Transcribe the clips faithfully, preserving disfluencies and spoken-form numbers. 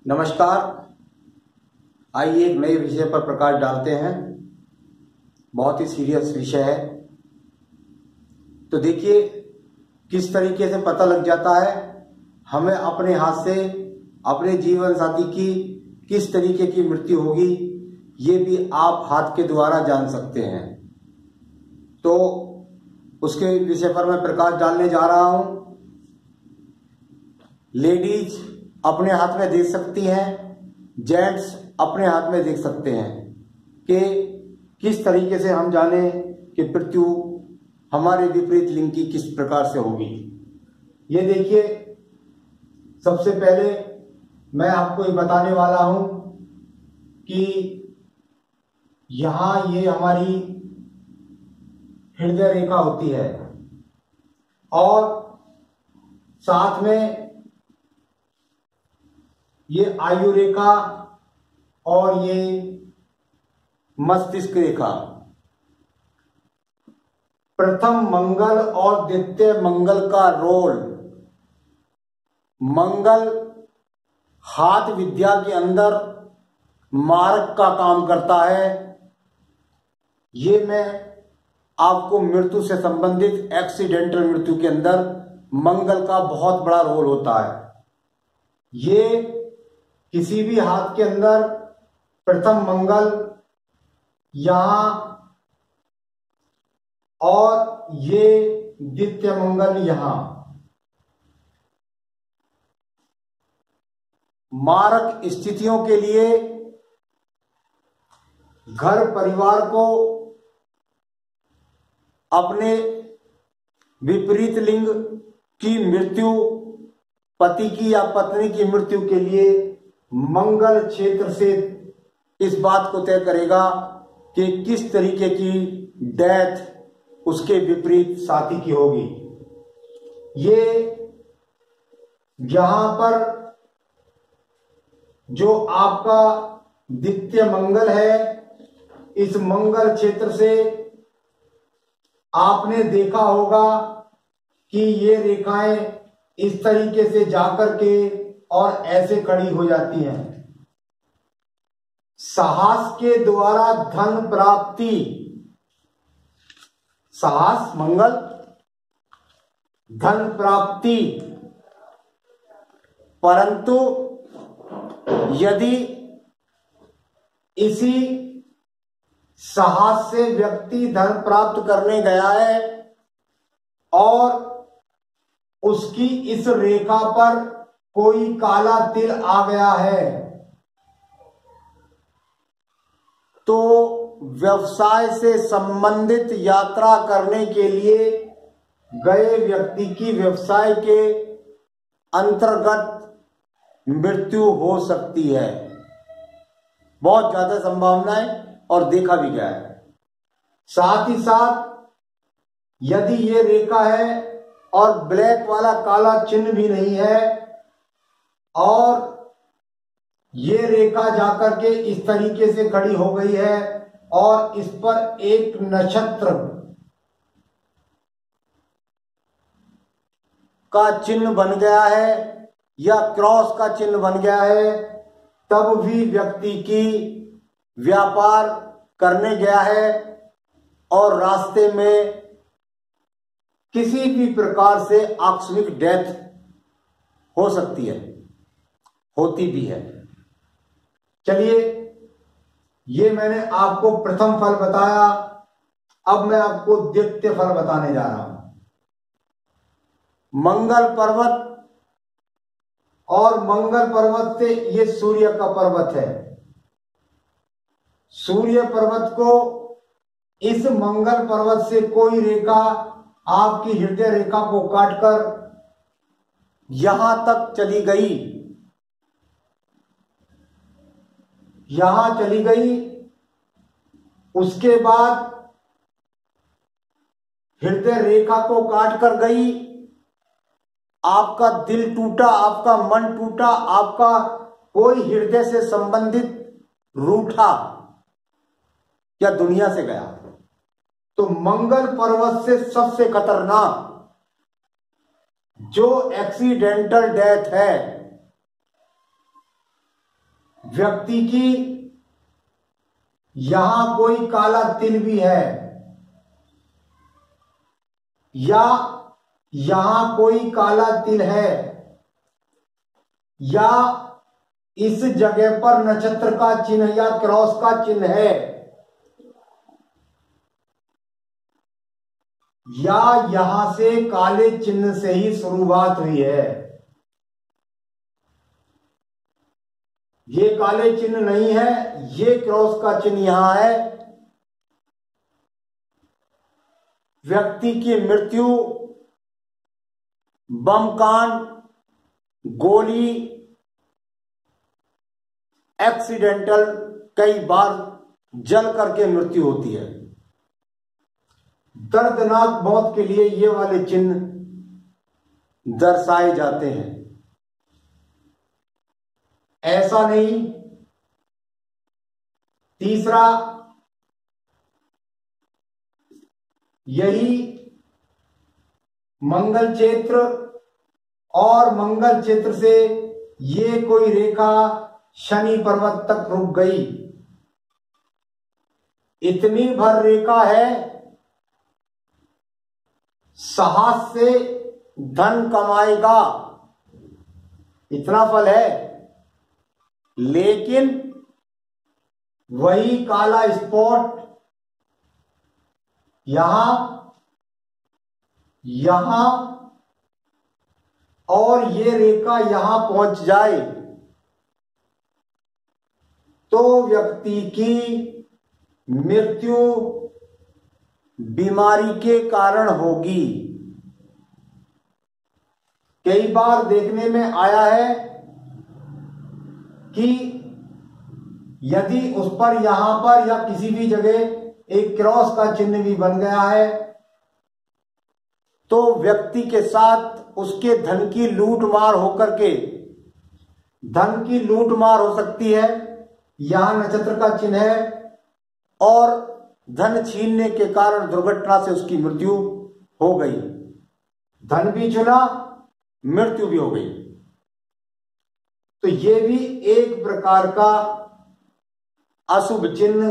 नमस्कार। आइए एक नए विषय पर प्रकाश डालते हैं। बहुत ही सीरियस विषय है। तो देखिए किस तरीके से पता लग जाता है हमें अपने हाथ से अपने जीवन साथी की किस तरीके की मृत्यु होगी, ये भी आप हाथ के द्वारा जान सकते हैं। तो उसके विषय पर मैं प्रकाश डालने जा रहा हूं। लेडीज अपने हाथ में देख सकती हैं, जेंट्स अपने हाथ में देख सकते हैं कि किस तरीके से हम जाने कि मृत्यु हमारे विपरीत लिंग की किस प्रकार से होगी। ये देखिए, सबसे पहले मैं आपको ये बताने वाला हूं कि यहां ये हमारी हृदय रेखा होती है और साथ में ये आयु रेखा और ये मस्तिष्क रेखा। प्रथम मंगल और द्वितीय मंगल का रोल, मंगल हाथ विद्या के अंदर मारक का काम करता है। ये मैं आपको मृत्यु से संबंधित एक्सीडेंटल मृत्यु के अंदर मंगल का बहुत बड़ा रोल होता है। ये किसी भी हाथ के अंदर प्रथम मंगल यहां और ये द्वितीय मंगल यहां मारक स्थितियों के लिए घर परिवार को अपने विपरीत लिंग की मृत्यु, पति की या पत्नी की मृत्यु के लिए मंगल क्षेत्र से इस बात को तय करेगा कि किस तरीके की डेथ उसके विपरीत साथी की होगी। ये यहां पर जो आपका द्वितीय मंगल है, इस मंगल क्षेत्र से आपने देखा होगा कि ये रेखाएं इस तरीके से जाकर के और ऐसे खड़ी हो जाती हैं। साहस के द्वारा धन प्राप्ति, साहस मंगल, धन प्राप्ति। परंतु यदि इसी साहस से व्यक्ति धन प्राप्त करने गया है और उसकी इस रेखा पर कोई काला तिल आ गया है, तो व्यवसाय से संबंधित यात्रा करने के लिए गए व्यक्ति की व्यवसाय के अंतर्गत मृत्यु हो सकती है। बहुत ज्यादा संभावनाएं और देखा भी गया है। साथ ही साथ यदि ये रेखा है और ब्लैक वाला काला चिन्ह भी नहीं है और ये रेखा जाकर के इस तरीके से खड़ी हो गई है और इस पर एक नक्षत्र का चिन्ह बन गया है या क्रॉस का चिन्ह बन गया है, तब भी व्यक्ति की व्यापार करने गया है और रास्ते में किसी भी प्रकार से आकस्मिक डेथ हो सकती है, होती भी है। चलिए, ये मैंने आपको प्रथम फल बताया, अब मैं आपको द्वितीय फल बताने जा रहा हूं। मंगल पर्वत, और मंगल पर्वत से ये सूर्य का पर्वत है। सूर्य पर्वत को इस मंगल पर्वत से कोई रेखा आपकी हृदय रेखा को काटकर यहां तक चली गई, यहां चली गई, उसके बाद हृदय रेखा को काट कर गई, आपका दिल टूटा, आपका मन टूटा, आपका कोई हृदय से संबंधित रूठा या दुनिया से गया, तो मंगल पर्वत से सबसे खतरनाक जो एक्सीडेंटल डेथ है व्यक्ति की यहां कोई काला तिल भी है या यहां कोई काला तिल है या इस जगह पर नक्षत्र का चिन्ह या क्रॉस का चिन्ह है या यहां से काले चिन्ह से ही शुरुआत हुई है, ये काले चिन्ह नहीं है, ये क्रॉस का चिन्ह यहां है, व्यक्ति की मृत्यु बम कांड, गोली, एक्सीडेंटल, कई बार जल करके मृत्यु होती है। दर्दनाक मौत के लिए ये वाले चिन्ह दर्शाए जाते हैं। ऐसा नहीं। तीसरा, यही मंगल क्षेत्र और मंगल क्षेत्र से ये कोई रेखा शनि पर्वत तक रुक गई, इतनी भर रेखा है, साहस से धन कमाएगा, इतना फल है, लेकिन वही काला स्पॉट यहां यहां और ये रेखा यहां पहुंच जाए तो व्यक्ति की मृत्यु बीमारी के कारण होगी। कई बार देखने में आया है कि यदि उस पर यहां पर या किसी भी जगह एक क्रॉस का चिन्ह भी बन गया है तो व्यक्ति के साथ उसके धन की लूट मार होकर के धन की लूट मार हो सकती है। यहां नक्षत्र का चिन्ह है और धन छीनने के कारण दुर्घटना से उसकी मृत्यु हो गई, धन भी चुना, मृत्यु भी हो गई। तो ये भी एक प्रकार का अशुभ चिन्ह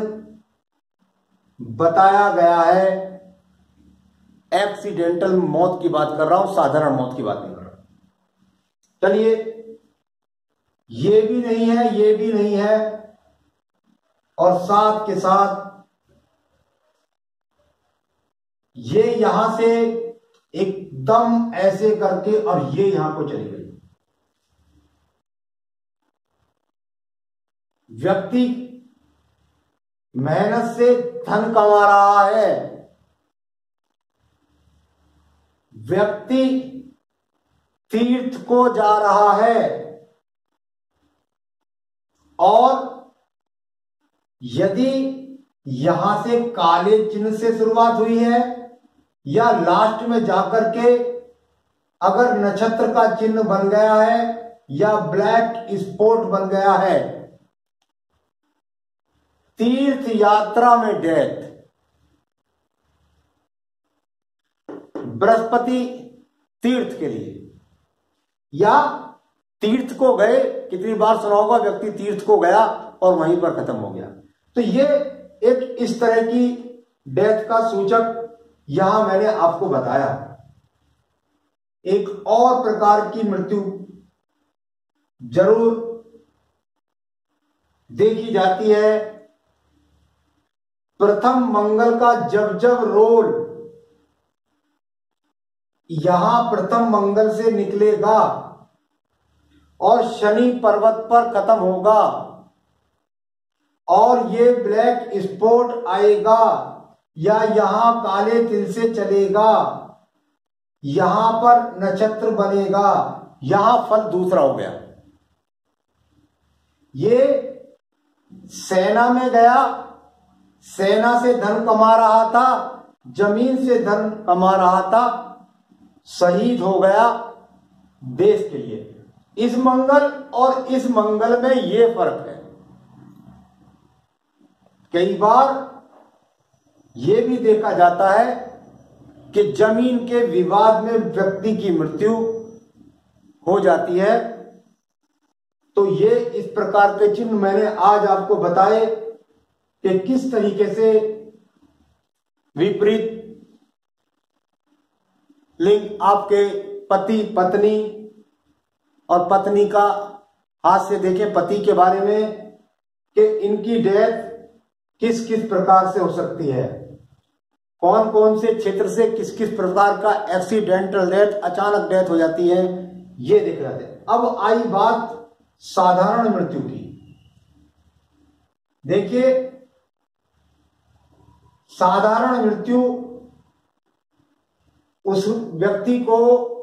बताया गया है। एक्सीडेंटल मौत की बात कर रहा हूं, साधारण मौत की बात नहीं कर रहा। चलिए, ये भी नहीं है, ये भी नहीं है, और साथ के साथ ये यहां से एकदम ऐसे करके और ये यहां को चली गई। व्यक्ति मेहनत से धन कमा रहा है, व्यक्ति तीर्थ को जा रहा है और यदि यहां से काले चिन्ह से शुरुआत हुई है या लास्ट में जाकर के अगर नक्षत्र का चिन्ह बन गया है या ब्लैक स्पॉट बन गया है, तीर्थ यात्रा में डेथ, बृहस्पति तीर्थ के लिए या तीर्थ को गए, कितनी बार सुना होगा व्यक्ति तीर्थ को गया और वहीं पर खत्म हो गया। तो ये एक इस तरह की डेथ का सूचक यहां मैंने आपको बताया। एक और प्रकार की मृत्यु जरूर देखी जाती है। प्रथम मंगल का जब जब रोल यहां प्रथम मंगल से निकलेगा और शनि पर्वत पर खत्म होगा और ये ब्लैक स्पॉट आएगा या यहां काले तिल से चलेगा, यहां पर नक्षत्र बनेगा, यहां फल दूसरा हो गया। ये सेना में गया, सेना से धन कमा रहा था, जमीन से धन कमा रहा था, शहीद हो गया देश के लिए। इस मंगल और इस मंगल में ये फर्क है। कई बार ये भी देखा जाता है कि जमीन के विवाद में व्यक्ति की मृत्यु हो जाती है, तो ये इस प्रकार के चिन्ह मैंने आज आपको बताए कि किस तरीके से विपरीत लिंग आपके पति पत्नी और पत्नी का हाथ से देखें पति के बारे में कि इनकी डेथ किस किस प्रकार से हो सकती है, कौन कौन से क्षेत्र से किस किस प्रकार का एक्सीडेंटल डेथ, अचानक डेथ हो जाती है, ये देख रहे थे। अब आई बात साधारण मृत्यु की। देखिए, साधारण मृत्यु उस व्यक्ति को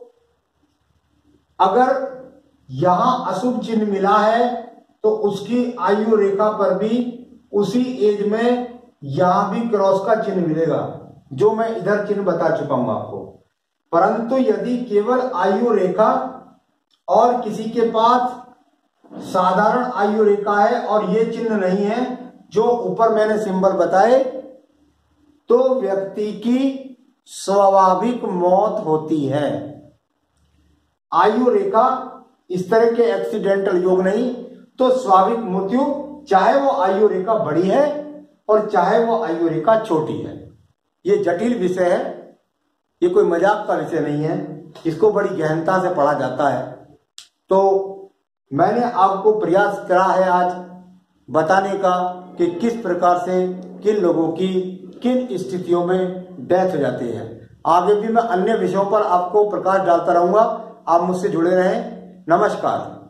अगर यहां अशुभ चिन्ह मिला है तो उसकी आयु रेखा पर भी उसी एज में यहां भी क्रॉस का चिन्ह मिलेगा, जो मैं इधर चिन्ह बता चुका हूं आपको। परंतु यदि केवल आयु रेखा और किसी के पास साधारण आयु रेखा है और ये चिन्ह नहीं है जो ऊपर मैंने सिंबल बताए, तो व्यक्ति की स्वाभाविक मौत होती है। आयु रेखा इस तरह के एक्सीडेंटल योग नहीं, तो स्वाभाविक मृत्यु चाहे वो आयु रेखा बड़ी है और चाहे वो आयु रेखा छोटी है। ये जटिल विषय है, ये कोई मजाक का विषय नहीं है, इसको बड़ी गहनता से पढ़ा जाता है। तो मैंने आपको प्रयास करा है आज बताने का कि किस प्रकार से किन लोगों की किन स्थितियों में डेथ हो जाती है। आगे भी मैं अन्य विषयों पर आपको प्रकाश डालता रहूंगा। आप मुझसे जुड़े रहें। नमस्कार।